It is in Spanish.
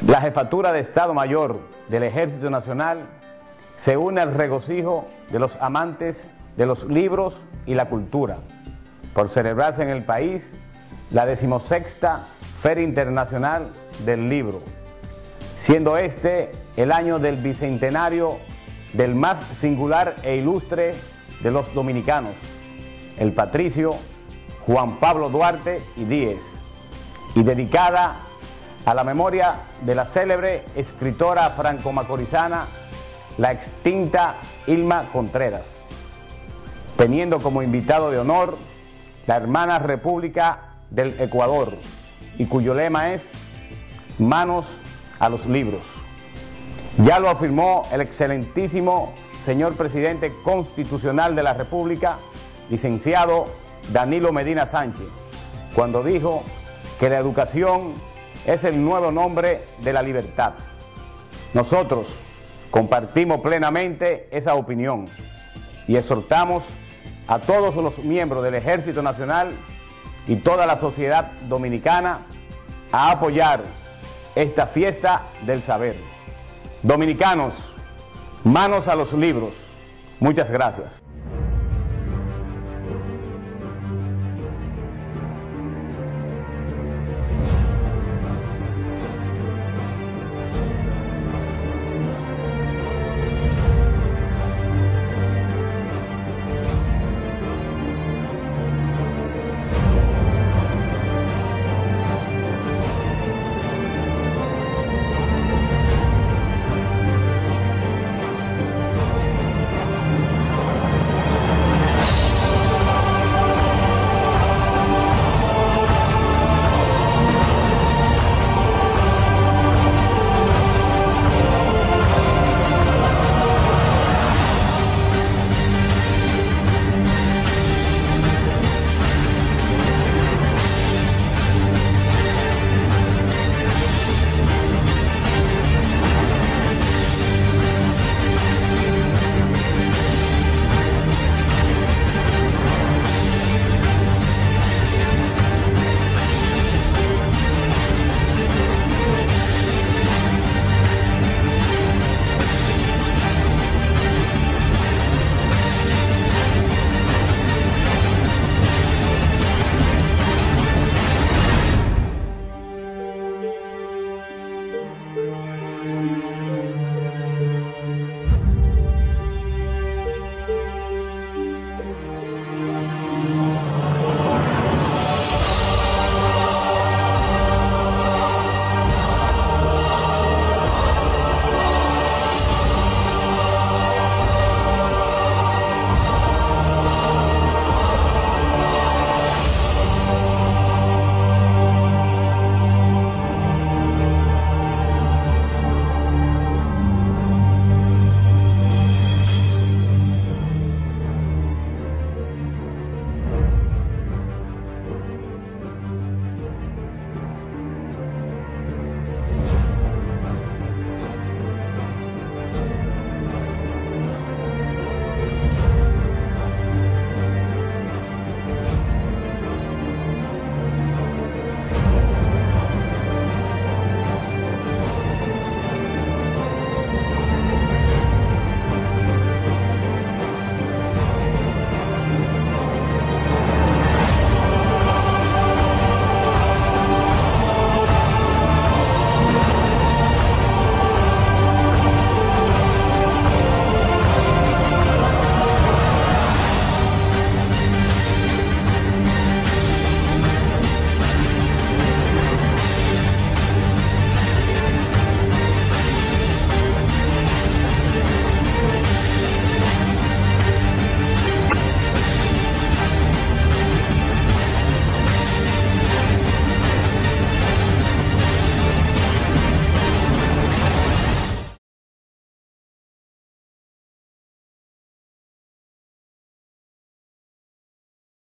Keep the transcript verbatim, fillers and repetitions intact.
La Jefatura de Estado Mayor del Ejército Nacional se une al regocijo de los amantes de los libros y la cultura por celebrarse en el país la decimosexta Feria Internacional del Libro, siendo este el año del bicentenario del más singular e ilustre de los dominicanos, el patricio Juan Pablo Duarte y Díez, y dedicada a la memoria de la célebre escritora franco-macorizana, la extinta Hilma Contreras, teniendo como invitado de honor la hermana República del Ecuador, y cuyo lema es Manos a los libros. Ya lo afirmó el excelentísimo señor presidente constitucional de la República, licenciado Danilo Medina Sánchez, cuando dijo que la educación es el nuevo nombre de la libertad. Nosotros compartimos plenamente esa opinión y exhortamos a todos los miembros del Ejército Nacional y toda la sociedad dominicana a apoyar esta fiesta del saber. Dominicanos, manos a los libros. Muchas gracias.